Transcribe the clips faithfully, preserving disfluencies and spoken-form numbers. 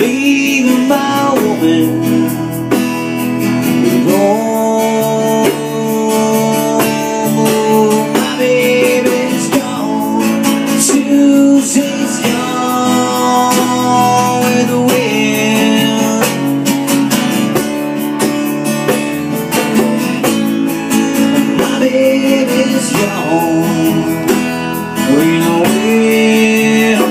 leaving my woman alone. Oh, my baby's gone, Tuesday's gone with the wind. My baby's gone with the wind.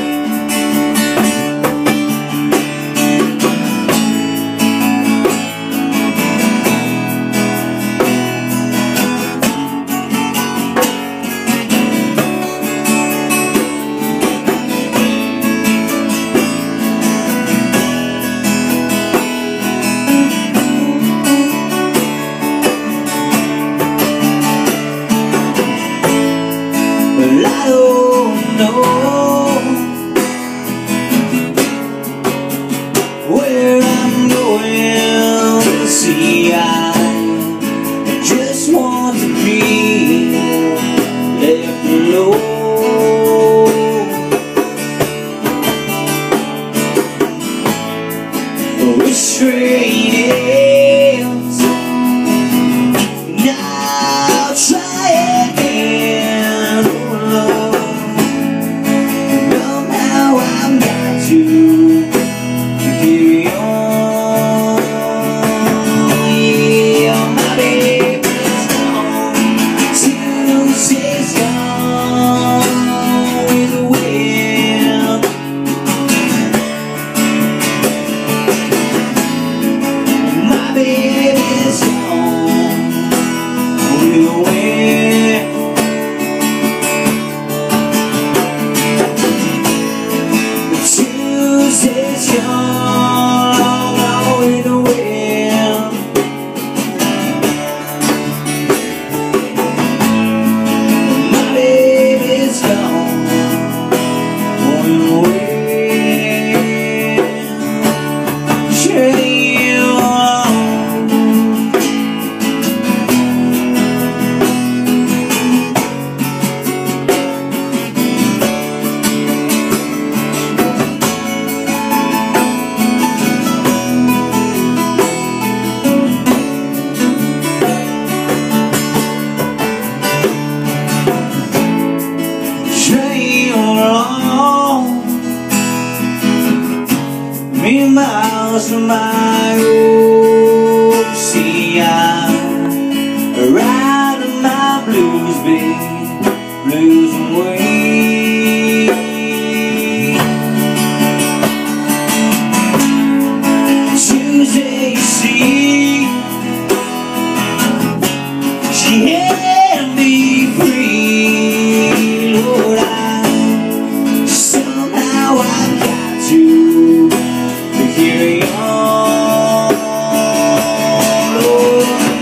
Well, I don't know where I'm going to see. I just want to be left alone. Restraint ends. Now try again. Somehow I've got to carry on. Yeah, my baby's gone, Tuesday's gone with the wind. My baby's gone with the wind. Tuesday's gone with the wind. My baby's gone with the wind. Train on. Train along many miles from my road. See, I'm riding my blues, babe, blues away. Tuesday, you see, she had me free. Lord, I somehow I've got to carry on. Lord,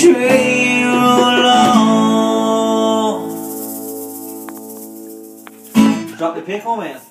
trail along. Drop the pick on, man.